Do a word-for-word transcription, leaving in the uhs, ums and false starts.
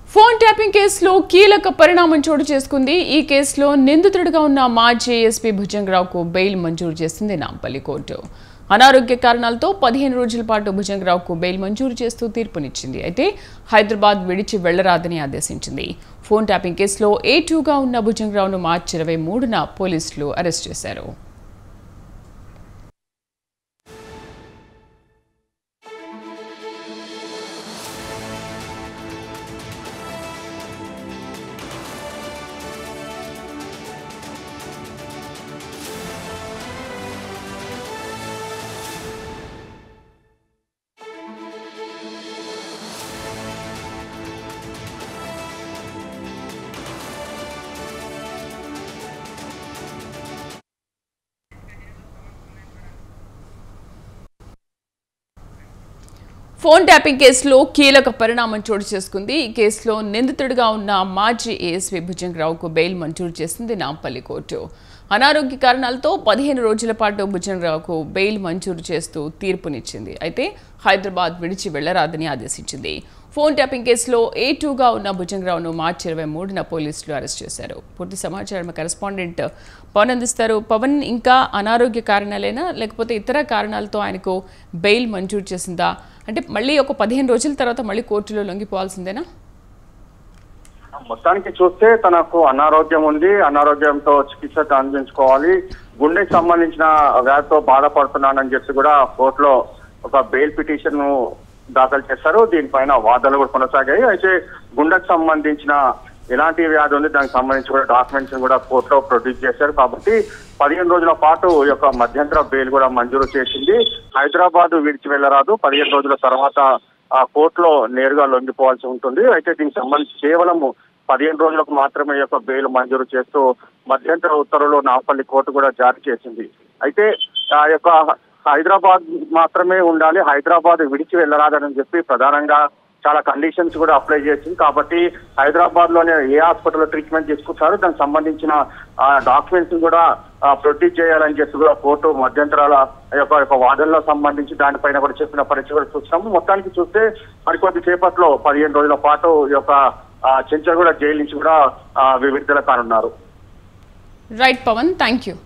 Phone tapping కేసులో కీలక పరిణామం చోటు చేసుకుంది. ఈ కేసులో నిందితుడిగా ఉన్న మాజీ ఏఎస్పీ భుజంగరావుకు బెయిల్ మంజూరు చేసింది నాంపల్లి కోర్టు. అనారోగ్య కారణాలతో పదిహేను రోజుల పాటు భుజంగరావుకు బెయిల్ మంజూరు చేస్తూ తీర్పునిచ్చింది. అయితే హైదరాబాద్ విడిచి వెళ్లరాదని ఆదేశించింది. ఫోన్ ట్యాపింగ్ కేసులో ఏ టూగా ఉన్న భుజంగరావును మార్చి ఇరవై మూడున పోలీసులు అరెస్ట్ చేశారు. ఫోన్ ట్యాపింగ్ కేసులో కీలక పరిణామం చోటు చేసుకుంది. ఈ కేసులో నిందితుడిగా ఉన్న మాజీ ఏఎస్పీ భుజంగరావుకు బెయిల్ మంజూరు చేసింది నాంపల్లి కోర్టు. అనారోగ్య కారణాలతో పదిహేను రోజుల పాటు భుజంగరావుకు బెయిల్ మంజూరు చేస్తూ తీర్పునిచ్చింది. అయితే హైదరాబాద్ విడిచి వెళ్లరాదని ఆదేశించింది. ఫోన్ ట్యాపింగ్ కేసులో ఏ టూగా ఉన్న భుజంగరావును మార్చి ఇరవై మూడున పోలీసులు అరెస్ట్ చేశారు. పూర్తి సమాచారం కరెస్పాండెంట్ పవన్ అందిస్తారు. పవన్, ఇంకా అనారోగ్య కారణాలేనా లేకపోతే ఇతర కారణాలతో ఆయనకు బెయిల్ మంజూరు చేసిందా? అంటే మళ్ళీ ఒక పదిహేను రోజుల తర్వాత మళ్ళీ కోర్టులో లొంగిపోవాల్సిందేనా? మొత్తానికి చూస్తే తనకు అనారోగ్యం ఉంది, అనారోగ్యంతో చికిత్స అందించుకోవాలి, గుండెకి సంబంధించిన వ్యాధితో బాధపడుతున్నానని చెప్పి కూడా కోర్టులో ఒక బెయిల్ పిటిషన్ ను దాఖలు చేశారు. దీనిపైన వాదనలు కూడా కొనసాగాయి. అయితే గుండెకు సంబంధించిన ఎలాంటి వ్యాధి ఉంది, దానికి సంబంధించి కూడా డాక్యుమెంట్స్ కూడా కోర్టులో ప్రొడ్యూస్ చేశారు. కాబట్టి పదిహేను రోజుల పాటు ఈ యొక్క మధ్యంతర బెయిల్ కూడా మంజూరు చేసింది. హైదరాబాద్ విడిచి వెళ్లరాదు, పదిహేను రోజుల తర్వాత ఆ కోర్టులో నేరుగా లొంగిపోవాల్సి ఉంటుంది. అయితే దీనికి సంబంధించి కేవలం పదిహేను రోజులకు మాత్రమే ఈ యొక్క బెయిల్ మంజూరు చేస్తూ మధ్యంతర ఉత్తర్వులు నాంపల్లి కోర్టు కూడా జారీ చేసింది. అయితే ఆ యొక్క హైదరాబాద్ మాత్రమే ఉండాలి, హైదరాబాద్ విడిచి వెళ్లరాదని చెప్పి ప్రధానంగా చాలా కండిషన్స్ కూడా అప్లై చేసింది. కాబట్టి హైదరాబాద్ లోనే ఏ హాస్పిటల్లో ట్రీట్మెంట్ తీసుకుంటారో దానికి సంబంధించిన డాక్యుమెంట్స్ కూడా ప్రొడ్యూస్ చేయాలని చెప్పి కూడా కోర్టు మధ్యంతరాల యొక్క వాదనలో సంబంధించి దానిపైన కూడా చెప్పిన పరిస్థితి కూడా చూస్తున్నాము. మొత్తానికి చూస్తే మరికొద్ది సేపట్లో పదిహేను రోజుల పాటు ఈ యొక్క చెంచల్గూడ జైలు నుంచి కూడా విడుదల కానున్నారు. Right Pawan, thank you.